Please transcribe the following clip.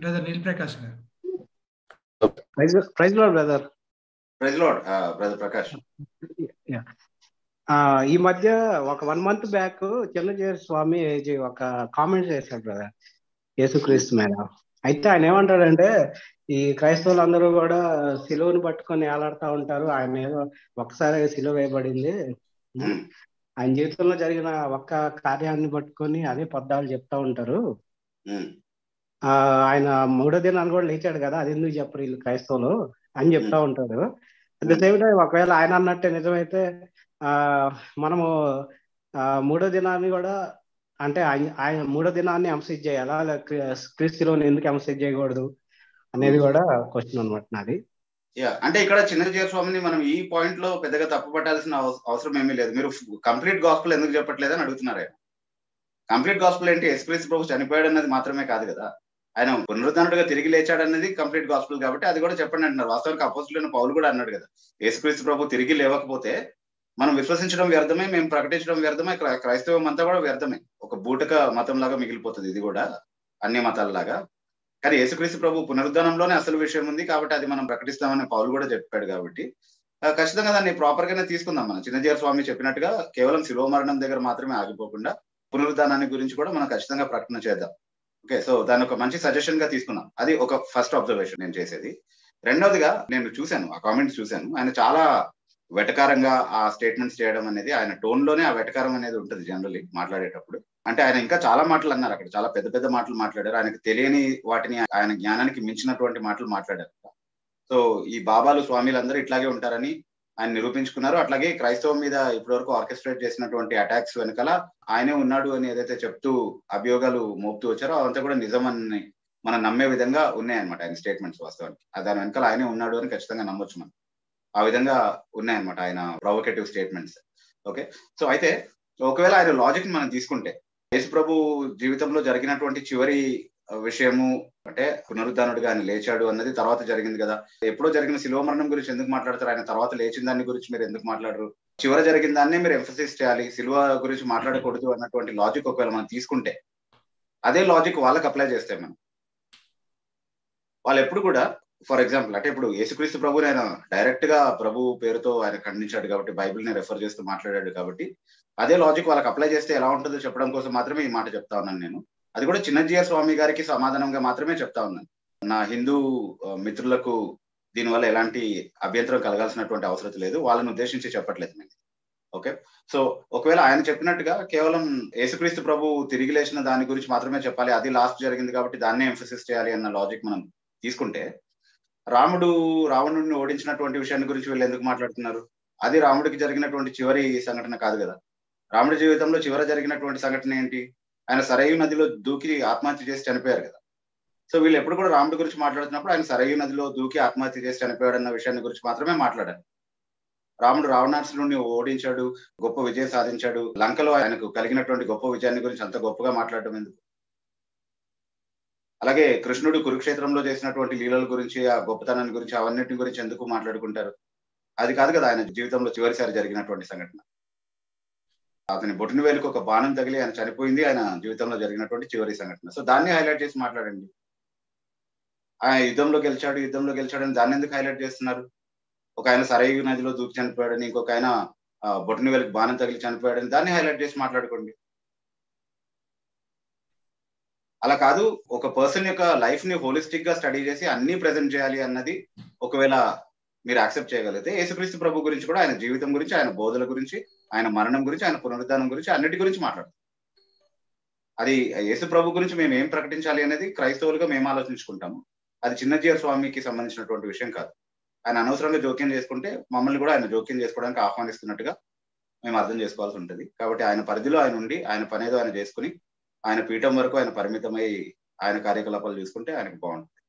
Brother Neil Prakash గారు. Praise lord brother. Praise lord brother Prakash. ఈ మధ్య ఒక 1 month బ్యాక్ చిన్నజీయర్ స్వామి ఒక కామెంట్ చేశాడు బ్రదర్ యేసుక్రీస్తు మీద. అయితే ఆయన ఏమంటాడంటే, ఈ క్రైస్తవులందరూ కూడా సిలువను పట్టుకొని ఏలాడుతూ ఉంటారు, ఆయన ఏదో ఒక్కసారి సిలువ వేయబడింది, ఆయన జీవితంలో జరిగిన ఒక్క కార్యాన్ని పట్టుకొని అదే పద్దాలు చెప్తా ఉంటారు, ఆయన 3వ దినాన్ని కూడా లేచాడు కదా, అది ఎందుకు చెప్పరు వీళ్ళు క్రైస్తవులు అని చెప్తా ఉంటారు. అట్ ద సేమ్ టైం ఒకవేళ ఆయన అన్నట్టే నిజమైతే మనము 3వ దినాన్ని కూడా, అంటే ఆయన 3వ దినాన్ని ఎంఫసైజ్ చేయాలా, క్రీస్తులోని ఎందుకు ఎంఫసైజ్ చేయకూడదు అనేది కూడా క్వశ్చన్ అనమాట నాది. అంటే ఇక్కడ చిన్నజీయర్ స్వామిని మనం ఈ పాయింట్ లో పెద్దగా తప్పు పట్టాల్సిన అవసరం ఏమీ లేదు. మీరు కంప్లీట్ గాస్పుల్ ఎందుకు చెప్పట్లేదని అడుగుతున్నారు. ఆయన కంప్లీట్ గాస్పుల్ ఏంటి? యేసుక్రీస్తు ప్రభు చనిపోయాడు అన్నది మాత్రమే కాదు కదా, ఆయన పునరుద్ధరణుడిగా తిరిగి లేచాడు అన్నది కంప్లీట్ గాస్పుల్. కాబట్టి అది కూడా చెప్పండి అంటున్నారు. వాస్తవానికి అపోస్తులైన పౌలు కూడా అన్నాడు కదా, యేసుక్రీస్తు ప్రభు తిరిగి లేవకపోతే మనం విశ్వసించడం వ్యర్థమే, మేము ప్రకటించడం వ్యర్థమే, క్రైస్తవం అంతా కూడా వ్యర్థమే, ఒక బూటక మతం లాగా మిగిలిపోతుంది ఇది కూడా అన్ని మతాలలాగా. కానీ యేసుక్రీస్తు ప్రభు పునరుద్ధరణంలోనే అసలు విషయం ఉంది కాబట్టి అది మనం ప్రకటిస్తామని పౌలు కూడా చెప్పాడు. కాబట్టి ఖచ్చితంగా దాన్ని ప్రాపర్ గానే తీసుకుందాం. మనం చిన్నజీయర్ స్వామి చెప్పినట్టుగా కేవలం శిలువ మరణం దగ్గర మాత్రమే ఆగిపోకుండా పునరుద్ధానాన్ని గురించి కూడా మనం ఖచ్చితంగా ప్రకటన చేద్దాం. ఓకే, సో దాన్ని ఒక మంచి సజెషన్ గా తీసుకున్నాం. అది ఒక ఫస్ట్ అబ్జర్వేషన్ నేను చేసేది. రెండవదిగా నేను చూశాను, ఆ కామెంట్స్ చూశాను, ఆయన చాలా వెటకారంగా ఆ స్టేట్మెంట్స్ చేయడం అనేది, ఆయన టోన్ లోనే ఆ వెటకారం అనేది ఉంటుంది జనరల్లీ మాట్లాడేటప్పుడు. అంటే ఆయన ఇంకా చాలా మాటలు అన్నారు అక్కడ, చాలా పెద్ద పెద్ద మాటలు మాట్లాడారు, ఆయనకు తెలియని వాటిని ఆయన జ్ఞానానికి మించినటువంటి మాటలు మాట్లాడారు. సో ఈ బాబాలు స్వామిలందరూ ఇట్లాగే ఉంటారని ఆయన నిరూపించుకున్నారు. అట్లాగే క్రైస్తవం మీద ఇప్పటివరకు ఆర్కెస్ట్రేట్ చేసినటువంటి అటాక్స్ వెనకాల ఆయనే ఉన్నాడు అని ఏదైతే చెప్తూ అభియోగాలు మోపుతూ వచ్చారో అవంతా కూడా నిజమని మనం నమ్మే విధంగా ఉన్నాయన్నమాట ఆయన స్టేట్మెంట్స్. వాస్తవానికి దాని వెనకాల ఆయనే ఉన్నాడు అని ఖచ్చితంగా నమ్మొచ్చు మనం. ఆ విధంగా ఉన్నాయన్నమాట ఆయన ప్రొవోకేటివ్ స్టేట్మెంట్స్. ఓకే, సో అయితే ఒకవేళ ఆయన లాజిక్ మనం తీసుకుంటే, యేసు ప్రభు జీవితంలో జరిగినటువంటి చివరి విషయము అంటే పునరుద్ధానుడిగా ఆయన లేచాడు అన్నది తర్వాత జరిగింది కదా, ఎప్పుడో జరిగిన శిలువ మరణం గురించి ఎందుకు మాట్లాడతారు? ఆయన తర్వాత లేచిన దాని గురించి మీరు ఎందుకు మాట్లాడరు? చివర జరిగిన దాన్నే మీరు ఎంఫసిస్ చేయాలి, శిలువ గురించి మాట్లాడకూడదు అన్నటువంటి లాజిక్ ఒకవేళ మనం తీసుకుంటే, అదే లాజిక్ వాళ్ళకి అప్లై చేస్తే మనం, వాళ్ళు ఎప్పుడు కూడా ఫర్ ఎగ్జాంపుల్ అంటే ఇప్పుడు యేసుక్రీస్తు ప్రభుని ఆయన డైరెక్ట్ గా ప్రభు పేరుతో ఆయన ఖండించాడు కాబట్టి, బైబిల్ ని రెఫర్ చేస్తూ మాట్లాడాడు కాబట్టి, అదే లాజిక్ వాళ్ళకి అప్లై చేస్తే ఎలా ఉంటుందో చెప్పడం కోసం మాత్రమే ఈ మాట చెప్తా ఉన్నాను నేను. అది కూడా చిన్నజీయర్ స్వామి గారికి సమాధానంగా మాత్రమే చెప్తా ఉన్నాను. నా హిందూ మిత్రులకు దీనివల్ల ఎలాంటి అభ్యంతరం కలగాల్సినటువంటి అవసరం లేదు, వాళ్ళని ఉద్దేశించి చెప్పట్లేదు నేను. ఓకే, సో ఒకవేళ ఆయన చెప్పినట్టుగా కేవలం యేసుక్రీస్తు ప్రభు తిరిగి లేచిన దాని గురించి మాత్రమే చెప్పాలి, అది లాస్ట్ జరిగింది కాబట్టి దాన్నే ఎంఫసిస్ చేయాలి అన్న లాజిక్ మనం తీసుకుంటే, రాముడు రావణుడిని ఓడించినటువంటి విషయాన్ని గురించి వీళ్ళు ఎందుకు మాట్లాడుతున్నారు? అది రాముడికి జరిగినటువంటి చివరి సంఘటన కాదు కదా. రాముడి జీవితంలో చివర జరిగినటువంటి సంఘటన ఏంటి? ఆయన సరయు నదిలో దూకి ఆత్మహత్య చేసి చనిపోయారు కదా. సో వీళ్ళు ఎప్పుడు కూడా రాముడి గురించి మాట్లాడుతున్నప్పుడు ఆయన సరయు నదిలో దూకి ఆత్మహత్య చేసి చనిపోయాడు అన్న విషయాన్ని గురించి మాత్రమే మాట్లాడారు. రాముడు రావణాసురుడిని ఓడించాడు, గొప్ప విజయం సాధించాడు, లంకలో ఆయనకు కలిగినటువంటి గొప్ప విజయాన్ని గురించి అంత గొప్పగా మాట్లాడటం ఎందుకు? అలాగే కృష్ణుడు కురుక్షేత్రంలో చేసినటువంటి లీలల గురించి, ఆ గొప్పతనాన్ని గురించి, అవన్నిటి గురించి ఎందుకు మాట్లాడుకుంటారు? అది కాదు కదా ఆయన జీవితంలో చివరిసారి జరిగినటువంటి సంఘటన. అతని బొటిన వేలుకు ఒక బాణం తగిలి ఆయన చనిపోయింది ఆయన జీవితంలో జరిగినటువంటి చివరి సంఘటన. సో దాన్ని హైలైట్ చేసి మాట్లాడండి. ఆయన యుద్ధంలో గెలిచాడు అని దాన్ని ఎందుకు హైలైట్ చేస్తున్నారు? ఒక ఆయన సరయు నదిలో దూకి చనిపోయాడని, ఇంకొక ఆయన బొటిన వేలుకు బాణం తగిలి చనిపోయాడని దాన్ని హైలైట్ చేసి మాట్లాడుకోండి. అలా కాదు, ఒక పర్సన్ యొక్క లైఫ్ ని హోలిస్టిక్ గా స్టడీ చేసి అన్ని ప్రెజెంట్ చేయాలి అన్నది ఒకవేళ మీరు యాక్సెప్ట్ చేయగలిగితే, యేసుక్రీస్తు ప్రభు గురించి కూడా, ఆయన జీవితం గురించి, ఆయన బోధల గురించి, ఆయన మరణం గురించి, ఆయన పునరుద్ధానం గురించి, అన్నిటి గురించి మాట్లాడతాం. అది యేసు ప్రభు గురించి మేము ఏం ప్రకటించాలి అనేది క్రైస్తవులుగా మేము ఆలోచించుకుంటాము. అది చిన్నజీయర్ స్వామికి సంబంధించినటువంటి విషయం కాదు. ఆయన అనవసరంగా జోక్యం చేసుకుంటే మమ్మల్ని కూడా ఆయన జోక్యం చేసుకోవడానికి ఆహ్వానిస్తున్నట్టుగా మేము అర్థం చేసుకోవాల్సి ఉంటుంది. కాబట్టి ఆయన పరిధిలో ఆయన ఉండి, ఆయన పనేదో ఆయన చేసుకుని, ఆయన పీఠం వరకు ఆయన పరిమితమై ఆయన కార్యకలాపాలు చూసుకుంటే ఆయనకు బాగుంటుంది.